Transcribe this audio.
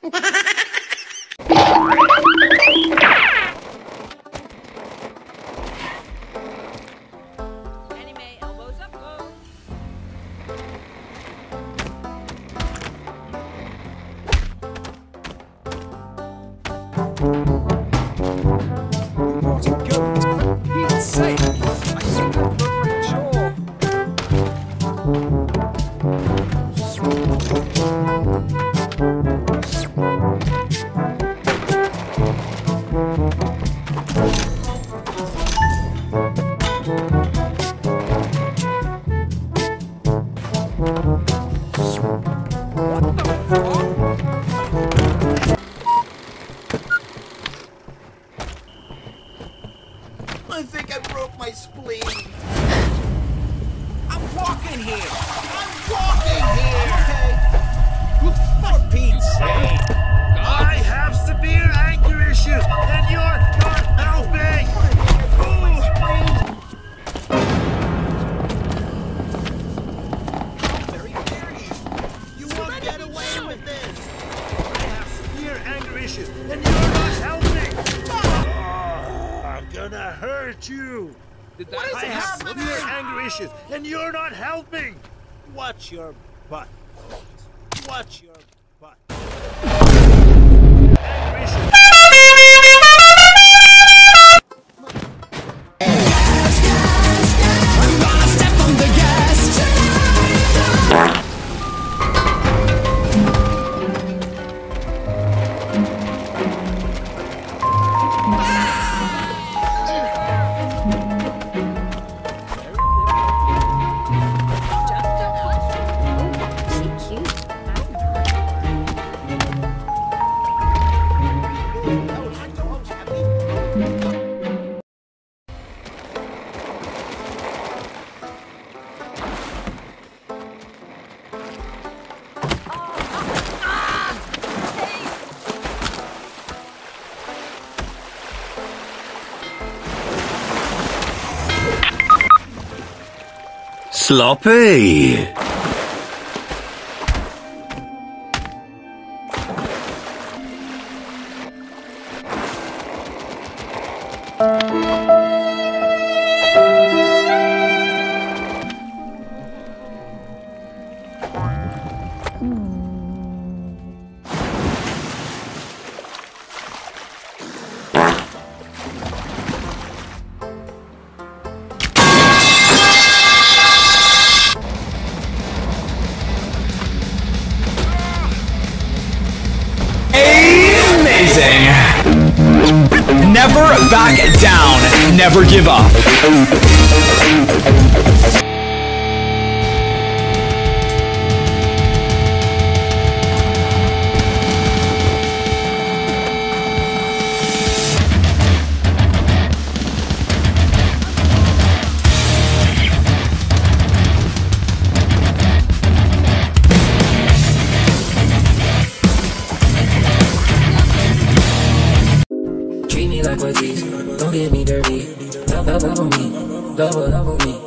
Anime, elbows up, go. What a goat! He's safe! I think I'm not really sure. What the fuck? I think I broke my spleen. I'm walking here! I'm walking here! Okay. For Pete's sake! I have severe anger issues, and you're not helping! Very dirty. You won't get away with this. I have severe anger issues, and you're not helping! I'm gonna hurt you! Did What is I have happening? severe anger issues, and you're not helping! Watch your butt. Watch your butt. Anger issues. Sloppy. Amazing! Never back down, never give up. Treat me like what these, don't get me dirty. Love on me, love on me.